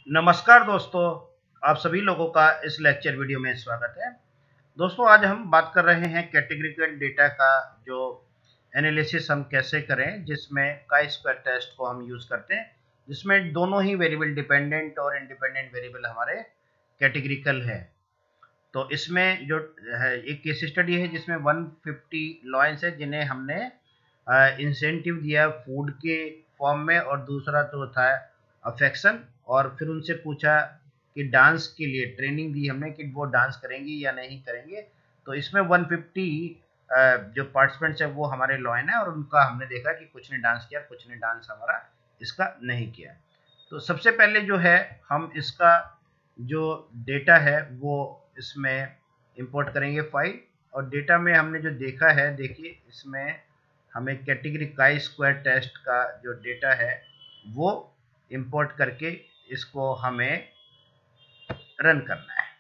नमस्कार दोस्तों, आप सभी लोगों का इस लेक्चर वीडियो में स्वागत है। दोस्तों, आज हम बात कर रहे हैं कैटेगरिकल डेटा का जो एनालिसिस हम कैसे करें, जिसमें काई स्क्वायर टेस्ट को हम यूज़ करते हैं, जिसमें दोनों ही वेरिएबल डिपेंडेंट और इंडिपेंडेंट वेरिएबल हमारे कैटेगरिकल है। तो इसमें जो है एक केस स्टडी है जिसमें 150 लॉयंस है जिन्हें हमने इंसेंटिव दिया फूड के फॉर्म में, और दूसरा तो था अफेक्शन, और फिर उनसे पूछा कि डांस के लिए ट्रेनिंग दी हमने कि वो डांस करेंगे या नहीं करेंगे। तो इसमें 150 जो पार्टिसिपेंट्स है वो हमारे लॉयन है, और उनका हमने देखा कि कुछ ने डांस किया, कुछ ने डांस हमारा इसका नहीं किया। तो सबसे पहले जो है हम इसका जो डेटा है वो इसमें इंपोर्ट करेंगे फाइल, और डेटा में हमने जो देखा है, देखिए इसमें हमें कैटेगरी काई स्क्वायर टेस्ट का जो डेटा है वो इंपोर्ट करके इसको हमें रन करना है।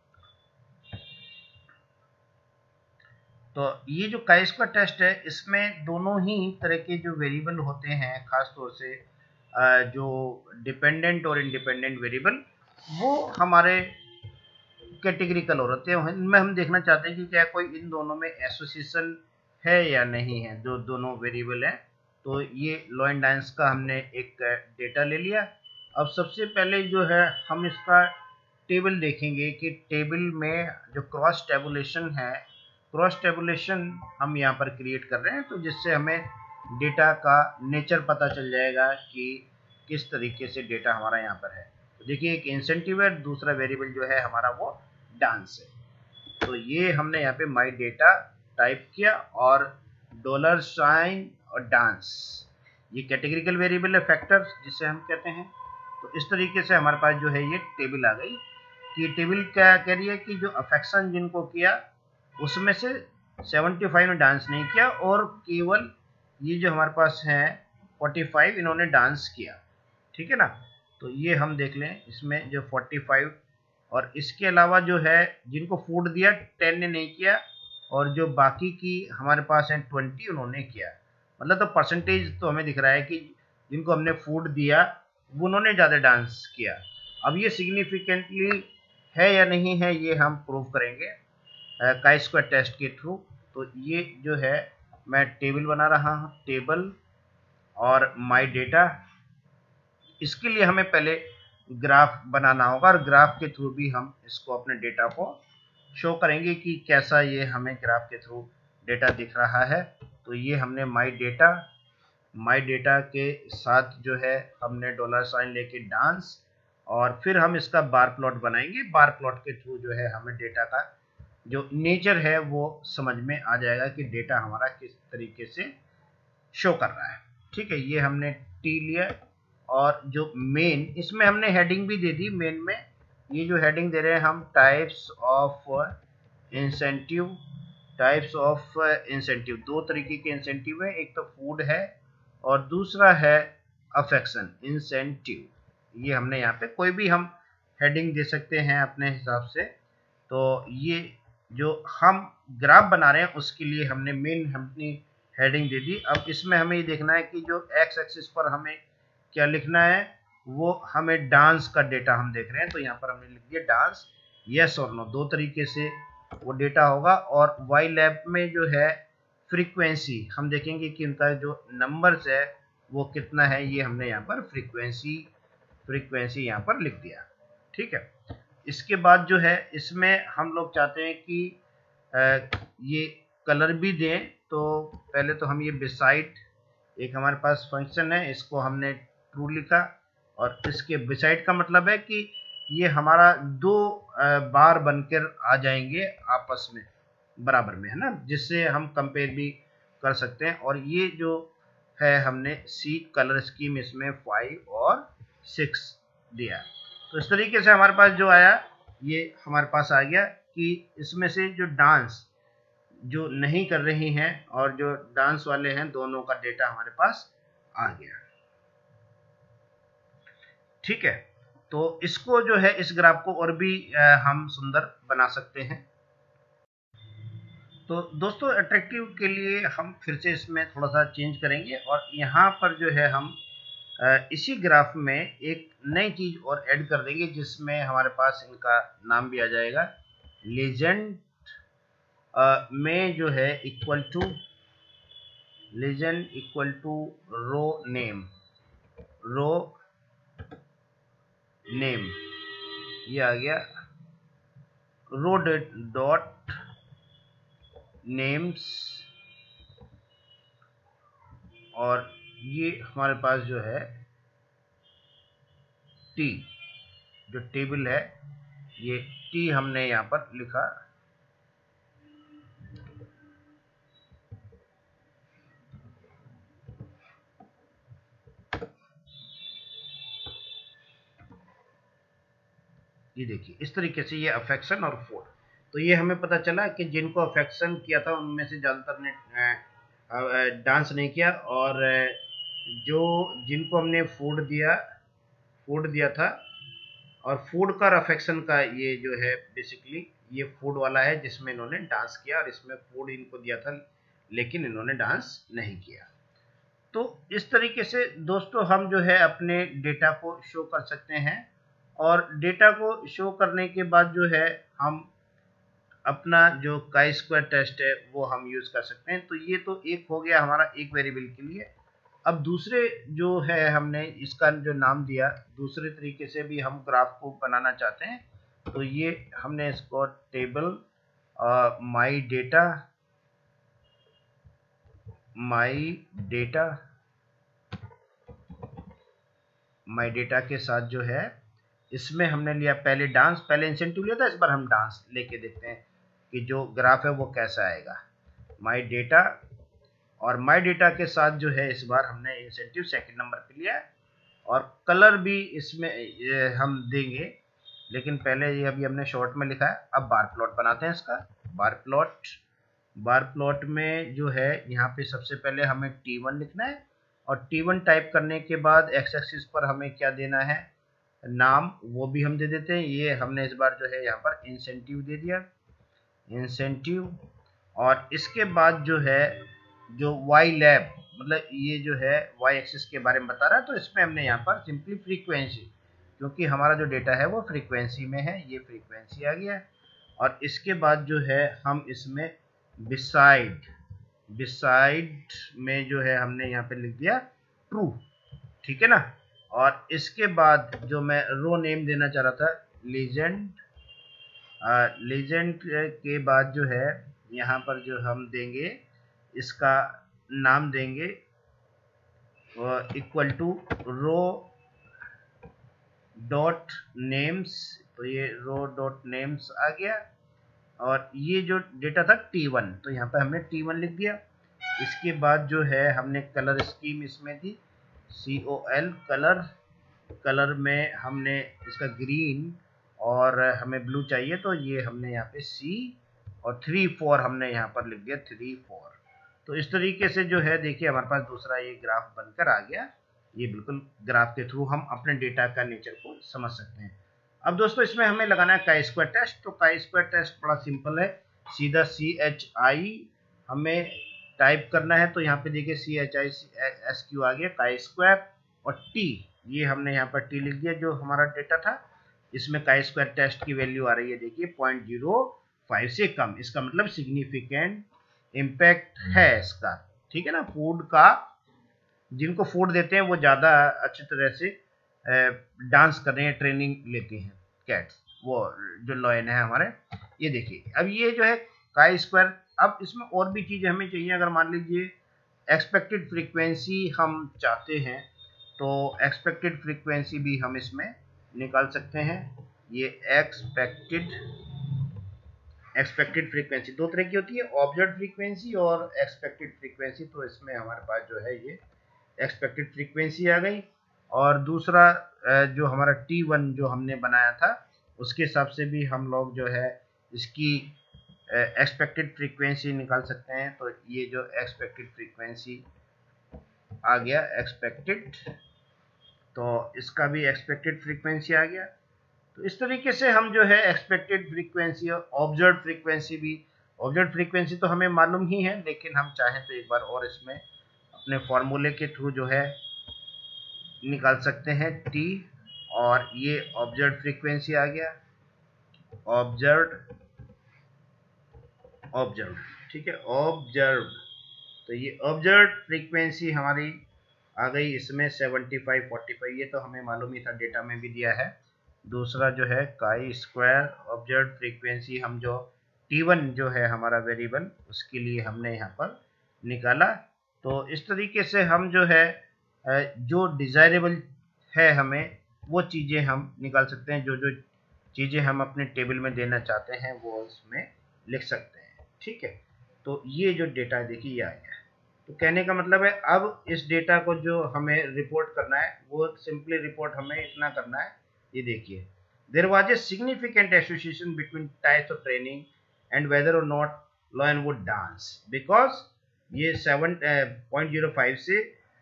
तो ये जो काई स्क्वायर टेस्ट है इसमें दोनों ही तरह के जो वेरिएबल होते हैं, खास तौर से जो डिपेंडेंट और इंडिपेंडेंट वेरिएबल, वो हमारे कैटेगरिकल होते हैं। इनमें हम देखना चाहते हैं कि क्या कोई इन दोनों में एसोसिएशन है या नहीं है, जो दोनों वेरिएबल हैं। तो ये लॉ एंड डांस का हमने एक डेटा ले लिया। अब सबसे पहले जो है हम इसका टेबल देखेंगे कि टेबल में जो क्रॉस टेबुलेशन है, क्रॉस टेबुलेशन हम यहाँ पर क्रिएट कर रहे हैं, तो जिससे हमें डेटा का नेचर पता चल जाएगा कि किस तरीके से डेटा हमारा यहाँ पर है। तो देखिए, एक इंसेंटिव है, दूसरा वेरिएबल जो है हमारा वो डांस है। तो ये हमने यहाँ पे माई डेटा टाइप किया और $साइन और डांस, ये कैटेगरिकल वेरिएबल है, फैक्टर जिसे हम कहते हैं। तो इस तरीके से हमारे पास जो है ये टेबल आ गई कि टेबल क्या कह रही है कि जो अफेक्शन जिनको किया उसमें से 75 ने डांस नहीं किया, और केवल ये जो हमारे पास है 45 इन्होंने डांस किया। ठीक है ना। तो ये हम देख लें, इसमें जो 45 और इसके अलावा जो है जिनको फूड दिया 10 ने नहीं किया, और जो बाकी की हमारे पास है 20 उन्होंने किया। मतलब तो परसेंटेज तो हमें दिख रहा है कि जिनको हमने फूड दिया वो उन्होंने ज़्यादा डांस किया। अब ये सिग्निफिकेंटली है या नहीं है ये हम प्रूव करेंगे काई स्क्वायर टेस्ट के थ्रू। तो ये जो है मैं टेबल बना रहा हूँ, टेबल और माई डेटा। इसके लिए हमें पहले ग्राफ बनाना होगा, और ग्राफ के थ्रू भी हम इसको अपने डेटा को शो करेंगे कि कैसा ये हमें ग्राफ के थ्रू डेटा दिख रहा है। तो ये हमने माई डेटा के साथ जो है हमने $साइन लेके डांस, और फिर हम इसका बार प्लॉट बनाएंगे। बार प्लॉट के थ्रू जो है हमें डेटा का जो नेचर है वो समझ में आ जाएगा कि डेटा हमारा किस तरीके से शो कर रहा है। ठीक है, ये हमने टी लिया, और जो मेन इसमें हमने हेडिंग भी दे दी। मेन में ये जो हेडिंग दे रहे हैं हम, types of incentive, types of incentive, दो तरीके के इंसेंटिव है, एक तो फूड है और दूसरा है अफेक्शन इंसेंटिव। ये हमने यहाँ पे कोई भी हम हेडिंग दे सकते हैं अपने हिसाब से। तो ये जो हम ग्राफ बना रहे हैं उसके लिए हमने मेन अपनी हेडिंग दे दी। अब इसमें हमें ये देखना है कि जो एक्स एक्सिस पर हमें क्या लिखना है, वो हमें डांस का डेटा हम देख रहे हैं। तो यहाँ पर हमने लिख दिया डांस, यस और नो, दो तरीके से वो डेटा होगा। और वाई लैब में जो है फ्रीक्वेंसी हम देखेंगे कि उनका जो नंबर्स है वो कितना है, ये हमने यहाँ पर फ्रीक्वेंसी यहाँ पर लिख दिया। ठीक है, इसके बाद जो है इसमें हम लोग चाहते हैं कि ये कलर भी दें। तो पहले तो हम ये बिसाइड, एक हमारे पास फंक्शन है, इसको हमने ट्रू लिखा, और इसके बिसाइड का मतलब है कि ये हमारा दो बार बनकर आ जाएंगे आपस में बराबर में, है ना, जिससे हम कंपेयर भी कर सकते हैं। और ये जो है हमने सी कलर स्कीम इसमें 5 और 6 दिया। तो इस तरीके से हमारे पास जो आया ये हमारे पास आ गया कि इसमें से जो डांस जो नहीं कर रही हैं और जो डांस वाले हैं, दोनों का डेटा हमारे पास आ गया। ठीक है, तो इसको जो है इस ग्राफ को और भी हम सुंदर बना सकते हैं। तो दोस्तों, अट्रैक्टिव के लिए हम फिर से इसमें थोड़ा सा चेंज करेंगे, और यहाँ पर जो है हम इसी ग्राफ में एक नई चीज और ऐड कर देंगे जिसमें हमारे पास इनका नाम भी आ जाएगा। लीजेंड में जो है equal to legend equal to row name ये आ गया। रो डॉट नेम्स और ये हमारे पास जो है टी जो टेबल है ये टी हमने यहाँ पर लिखा। ये देखिए इस तरीके से ये अफेक्शन और फूड। तो ये हमें पता चला कि जिनको अफेक्शन किया था उनमें से ज़्यादातर ने डांस नहीं किया, और जो जिनको हमने फूड दिया था, और फूड का और अफेक्शन का ये जो है बेसिकली ये फूड वाला है जिसमें इन्होंने डांस किया, और इसमें फूड इनको दिया था लेकिन इन्होंने डांस नहीं किया। तो इस तरीके से दोस्तों हम जो है अपने डेटा को शो कर सकते हैं, और डेटा को शो करने के बाद जो है हम अपना जो काई स्क्वायर टेस्ट है वो हम यूज कर सकते हैं। तो ये तो एक हो गया हमारा एक वेरिएबल के लिए। अब दूसरे जो है हमने इसका जो नाम दिया, दूसरे तरीके से भी हम ग्राफ को बनाना चाहते हैं। तो ये हमने इसको टेबल माई डेटा के साथ जो है इसमें हमने लिया पहले इंसेंटिव लिया था, इस बार हम डांस लेके देखते हैं कि जो ग्राफ है वो कैसा आएगा। माई डेटा, और माई डेटा के साथ जो है इस बार हमने इंसेंटिव सेकंड नंबर पे लिया है, और कलर भी इसमें हम देंगे, लेकिन पहले ये अभी हमने शॉर्ट में लिखा है। अब बार प्लॉट बनाते हैं इसका। बार प्लॉट में जो है यहाँ पे सबसे पहले हमें T1 लिखना है, और T1 टाइप करने के बाद एक्स एक्सिस पर हमें क्या देना है, नाम, वो भी हम दे देते हैं। ये हमने इस बार जो है यहाँ पर इंसेंटिव दे दिया, इंसेंटिव। और इसके बाद जो है जो वाई लैब, मतलब ये जो है वाई एक्सिस के बारे में बता रहा है, तो इसमें हमने यहाँ पर सिंपली फ्रीक्वेंसी, क्योंकि हमारा जो डेटा है वो फ्रीक्वेंसी में है, ये फ्रीक्वेंसी आ गया। और इसके बाद जो है हम इसमें बिसाइड में जो है हमने यहाँ पे लिख दिया ट्रू, ठीक है ना। और इसके बाद जो मैं रो नेम देना चाह रहा था लीजेंड के बाद जो है यहाँ पर जो हम देंगे इसका नाम देंगे equal to row dot names. तो ये रो डॉट नेम्स आ गया, और ये जो डेटा था T1, तो यहाँ पे हमने T1 लिख दिया। इसके बाद जो है हमने कलर स्कीम इसमें दी COL कलर में हमने इसका ग्रीन, और हमें ब्लू चाहिए तो ये हमने यहाँ पे C, और 3 4 हमने यहाँ पर लिख दिया 3 4। तो इस तरीके से जो है देखिए हमारे पास दूसरा ये ग्राफ बनकर आ गया। ये बिल्कुल ग्राफ के थ्रू हम अपने डेटा का नेचर को समझ सकते हैं। अब दोस्तों इसमें हमें लगाना है काई स्क्वायर टेस्ट। तो काई स्क्वायर टेस्ट बड़ा सिंपल है, सीधा CHI हमें टाइप करना है। तो यहाँ पे देखिए CHISQ आ गया काई स्क्वायर, और T ये हमने यहाँ पर T लिख दिया जो हमारा डेटा था। इसमें काई स्क्वायर टेस्ट की वैल्यू आ रही है देखिए 0.05 से कम, इसका मतलब सिग्निफिकेंट इम्पैक्ट है इसका, ठीक है ना। फूड का, जिनको फूड देते हैं वो ज़्यादा अच्छी तरह से डांस कर रहे हैं, ट्रेनिंग लेते हैं कैट्स, वो जो लॉयन है हमारे। ये देखिए अब ये जो है काई स्क्वायर। अब इसमें और भी चीज़ें हमें चाहिए। अगर मान लीजिए एक्सपेक्टेड फ्रीक्वेंसी हम चाहते हैं, तो एक्सपेक्टेड फ्रीक्वेंसी भी हम इसमें निकाल सकते हैं। ये एक्सपेक्टेड फ्रीक्वेंसी दो तरह की होती है, ऑब्जर्व फ्रीक्वेंसी और एक्सपेक्टेड फ्रीक्वेंसी। तो इसमें हमारे पास जो है ये एक्सपेक्टेड फ्रीक्वेंसी आ गई, और दूसरा जो हमारा T1 जो हमने बनाया था उसके हिसाब से भी हम लोग जो है इसकी एक्सपेक्टेड फ्रीक्वेंसी निकाल सकते हैं। तो ये जो एक्सपेक्टेड फ्रीक्वेंसी आ गया एक्सपेक्टेड, तो इसका भी एक्सपेक्टेड फ्रीक्वेंसी आ गया। तो इस तरीके से हम जो है एक्सपेक्टेड फ्रीक्वेंसी और ऑब्जर्व फ्रीक्वेंसी भी, ऑब्जर्व फ्रीक्वेंसी तो हमें मालूम ही है, लेकिन हम चाहें तो एक बार और इसमें अपने फॉर्मूले के थ्रू जो है निकाल सकते हैं टी, और ये ऑब्जर्व फ्रीक्वेंसी आ गया, ऑब्जर्व ऑब्जर्व, ठीक है, ऑब्जर्व। तो ये ऑब्जर्व फ्रीक्वेंसी हमारी आ गई इसमें 75 45, ये तो हमें मालूम ही था, डेटा में भी दिया है। दूसरा जो है काई स्क्वायर ऑब्जर्व फ्रीक्वेंसी, हम जो T1 जो है हमारा वेरिएबल, उसके लिए हमने यहाँ पर निकाला। तो इस तरीके से हम जो है जो डिज़ायरेबल है हमें वो चीज़ें हम निकाल सकते हैं, जो जो चीज़ें हम अपने टेबल में देना चाहते हैं वो उसमें लिख सकते हैं, ठीक है। तो ये जो डेटा है देखिए ये आ गया। तो कहने का मतलब है अब इस डेटा को जो हमें रिपोर्ट करना है वो सिंपली रिपोर्ट हमें इतना करना है, ये देखिए, there was a significant association between types of training and whether or not lion would dance, because ये 7.05 से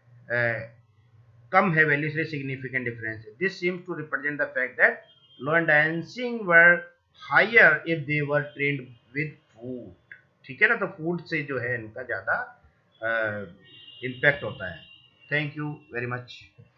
कम है वैल्यू, से सिग्निफिकेंट डिफरेंस है। This seems to represent the fact that lion dancing were higher if they were trained with food, ठीक है ना। तो फूड से जो है इनका ज़्यादा इम्पैक्ट होता है। Thank you very much.